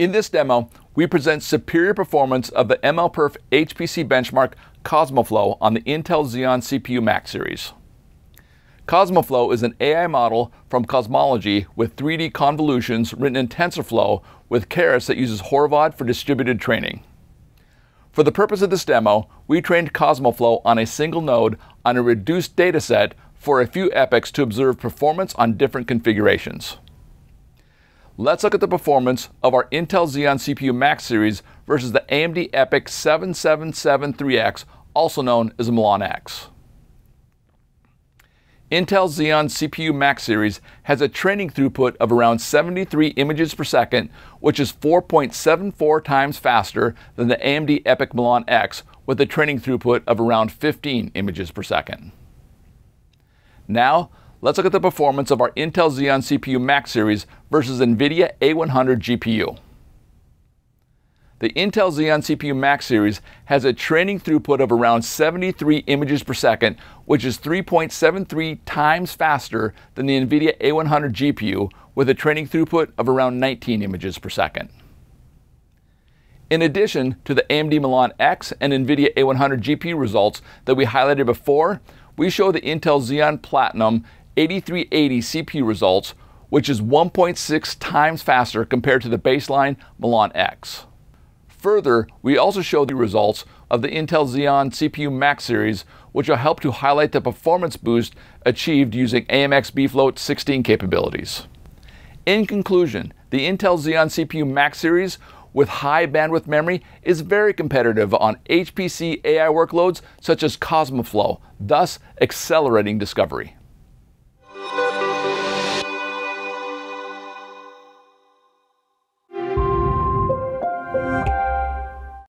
In this demo, we present superior performance of the MLPerf HPC benchmark CosmoFlow on the Intel Xeon CPU Max series. CosmoFlow is an AI model from Cosmology with 3D convolutions written in TensorFlow with Keras that uses Horovod for distributed training. For the purpose of this demo, we trained CosmoFlow on a single node on a reduced dataset for a few epochs to observe performance on different configurations. Let's look at the performance of our Intel Xeon CPU Max series versus the AMD EPYC 7773X, also known as Milan X. Intel Xeon CPU Max series has a training throughput of around 73 images per second, which is 4.74 times faster than the AMD EPYC Milan X with a training throughput of around 15 images per second. Now, let's look at the performance of our Intel Xeon CPU Max series versus NVIDIA A100 GPU. The Intel Xeon CPU Max series has a training throughput of around 73 images per second, which is 3.73 times faster than the NVIDIA A100 GPU with a training throughput of around 19 images per second. In addition to the AMD Milan X and NVIDIA A100 GPU results that we highlighted before, we show the Intel Xeon Platinum 8380 CPU results, which is 1.6 times faster compared to the baseline Milan X. Further, we also show the results of the Intel Xeon CPU Max series, which will help to highlight the performance boost achieved using AMX bfloat 16 capabilities. In conclusion, the Intel Xeon CPU Max series with high bandwidth memory is very competitive on HPC AI workloads such as CosmoFlow, thus accelerating discovery.